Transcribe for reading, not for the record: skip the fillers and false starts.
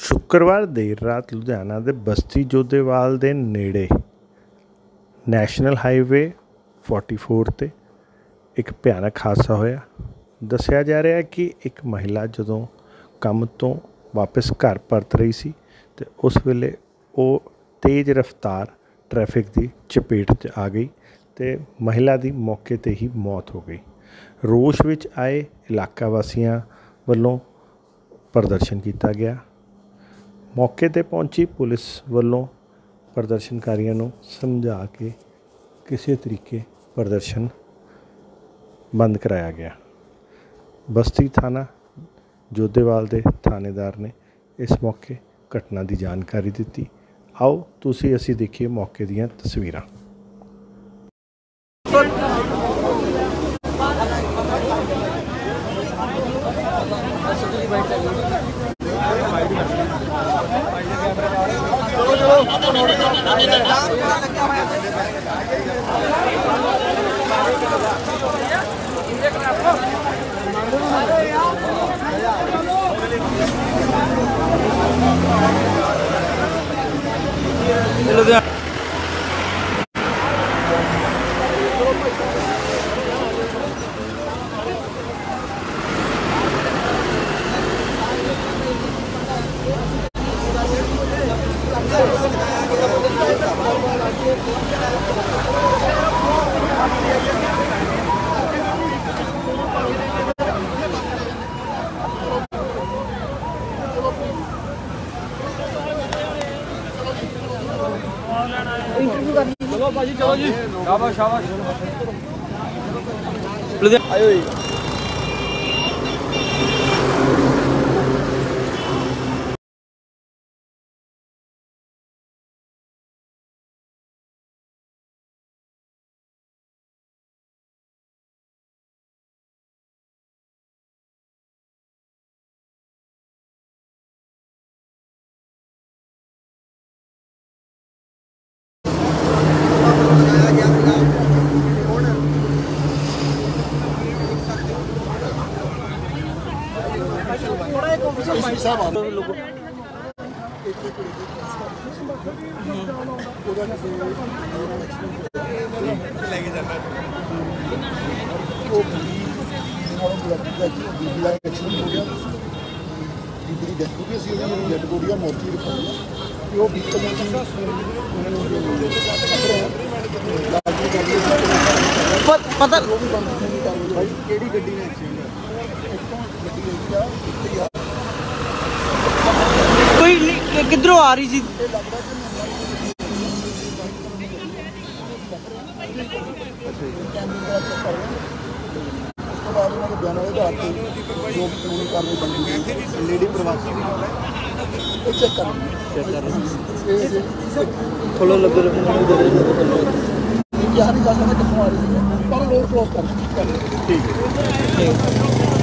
शुक्रवार देर रात लुधियाना के बस्ती जोधेवाल के नेड़े नैशनल हाईवे 44 ते एक भयानक हादसा होया। दस्सिया जा रहा है कि एक महिला जदों काम तो वापस घर परत रही सी ते उस वेले वो तेज़ रफ्तार ट्रैफिक की चपेट च आ गई ते महिला की मौके ते ही मौत हो गई। रोश विच आए इलाका वासियों वालों प्रदर्शन किया गया। मौके ते पहुंची पुलिस वालों प्रदर्शनकारियों को समझा के किसी तरीके प्रदर्शन बंद कराया गया। बस्ती थाना जोधेवाल के थानेदार ने इस मौके घटना की जानकारी दी। आओ तुसी असी देखिए मौके दीयां तस्वीरां। चलो भाजी, चलो जी, शाबाश शाबाश आयो जी। पता कोई किधरों आ रही थी। लेडी प्रवासी खोलो लगो ठीक है।